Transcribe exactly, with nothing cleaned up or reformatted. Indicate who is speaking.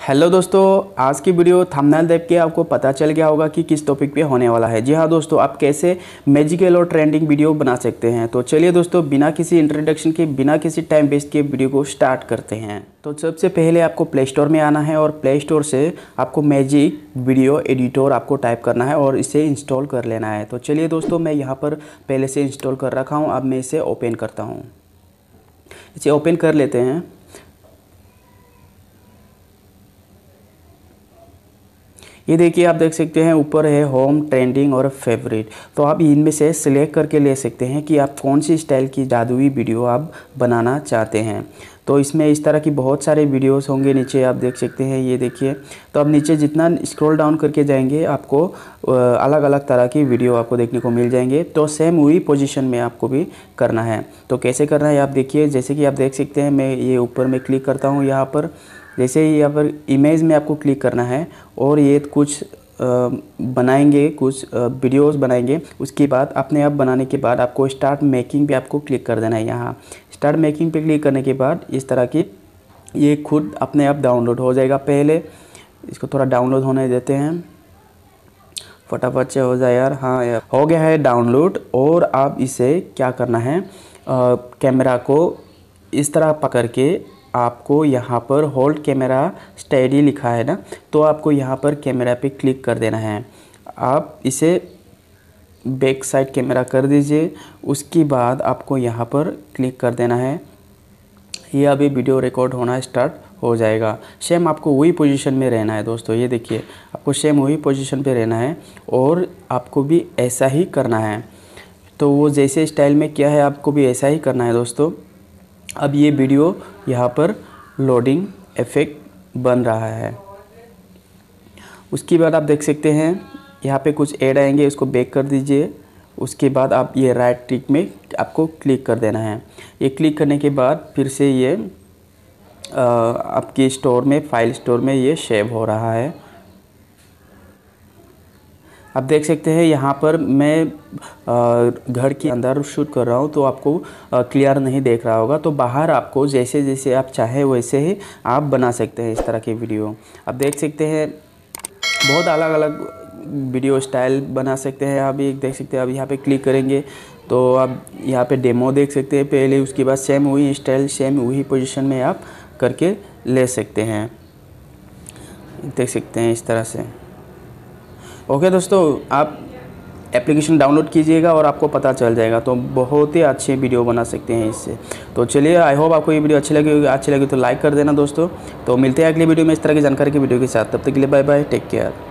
Speaker 1: Hello दोस्तों, आज की वीडियो थंबनेल देख के आपको पता चल गया होगा कि किस टॉपिक पे होने वाला है। जी हाँ दोस्तों, आप कैसे मैजिकल और ट्रेंडिंग वीडियो बना सकते हैं। तो चलिए दोस्तों, बिना किसी इंट्रोडक्शन के, बिना किसी टाइम वेस्ट के वीडियो को स्टार्ट करते हैं। तो सबसे पहले आपको प्ले स्टोर में आना है और प्ले स्टोर से आपको मैजिक वीडियो एडिटर आपको टाइप करना है और इसे इंस्टॉल कर लेना है। तो चलिए दोस्तों, मैं यहाँ पर पहले से इंस्टॉल कर रखा हूँ। अब मैं इसे ओपन करता हूँ। इसे ओपन कर लेते हैं। ये देखिए, आप देख सकते हैं ऊपर है होम, ट्रेंडिंग और फेवरेट। तो आप इनमें से सिलेक्ट करके ले सकते हैं कि आप कौन सी स्टाइल की जादुई वीडियो आप बनाना चाहते हैं। तो इसमें इस तरह की बहुत सारे वीडियोस होंगे। नीचे आप देख सकते हैं, ये देखिए। तो आप नीचे जितना स्क्रॉल डाउन करके जाएंगे, आपको अलग अलग तरह की वीडियो आपको देखने को मिल जाएंगे। तो सेम वही पोजीशन में आपको भी करना है। तो कैसे करना है आप देखिए। जैसे कि आप देख सकते हैं, मैं ये ऊपर में क्लिक करता हूँ। यहाँ पर जैसे ही यहाँ पर इमेज में आपको क्लिक करना है और ये कुछ बनाएंगे, कुछ वीडियोस बनाएंगे। उसके बाद अपने आप बनाने के बाद आपको स्टार्ट मेकिंग पे आपको क्लिक कर देना है। यहाँ स्टार्ट मेकिंग पे क्लिक करने के बाद इस तरह की ये खुद अपने आप डाउनलोड हो जाएगा। पहले इसको थोड़ा डाउनलोड होने देते हैं, फटाफट से हो जाए यार। हाँ यार, हो गया है डाउनलोड। और आप इसे क्या करना है, आ, कैमरा को इस तरह पकड़ के आपको यहाँ पर होल्ड कैमरा स्टेडी लिखा है ना, तो आपको यहाँ पर कैमरा पे क्लिक कर देना है। आप इसे बैक साइड कैमरा कर दीजिए। उसके बाद आपको यहाँ पर क्लिक कर देना है। ये अभी वीडियो रिकॉर्ड होना स्टार्ट हो जाएगा। सेम आपको वही पोजीशन में रहना है दोस्तों। ये देखिए, आपको सेम वही पोजीशन पे रहना है और आपको भी ऐसा ही करना है। तो वो जैसे स्टाइल में किया है, आपको भी ऐसा ही करना है दोस्तों। अब ये वीडियो यहाँ पर लोडिंग इफेक्ट बन रहा है। उसके बाद आप देख सकते हैं यहाँ पे कुछ ऐड आएंगे, इसको बैक कर दीजिए। उसके बाद आप ये राइट क्लिक में आपको क्लिक कर देना है। ये क्लिक करने के बाद फिर से ये आ, आपके स्टोर में, फाइल स्टोर में ये सेव हो रहा है। आप देख सकते हैं यहाँ पर मैं घर के अंदर शूट कर रहा हूँ, तो आपको क्लियर नहीं देख रहा होगा। तो बाहर आपको जैसे जैसे आप चाहे वैसे ही आप बना सकते हैं इस तरह के वीडियो। आप देख सकते हैं बहुत अलग अलग वीडियो स्टाइल बना सकते हैं। आप एक देख सकते हैं, आप यहाँ पे क्लिक करेंगे तो आप यहाँ पे डेमो देख सकते हैं पहले। उसके बाद सेम वही स्टाइल, सेम वही पोजीशन में आप करके ले सकते हैं। देख सकते हैं इस तरह से। ओके दोस्तों, आप एप्लीकेशन डाउनलोड कीजिएगा और आपको पता चल जाएगा। तो बहुत ही अच्छे वीडियो बना सकते हैं इससे। तो चलिए, आई होप आपको ये वीडियो अच्छी लगी होगी। अच्छी लगी तो लाइक कर देना दोस्तों। तो मिलते हैं अगली वीडियो में इस तरह की जानकारी की वीडियो के साथ। तब तक के लिए बाय बाय, टेक केयर।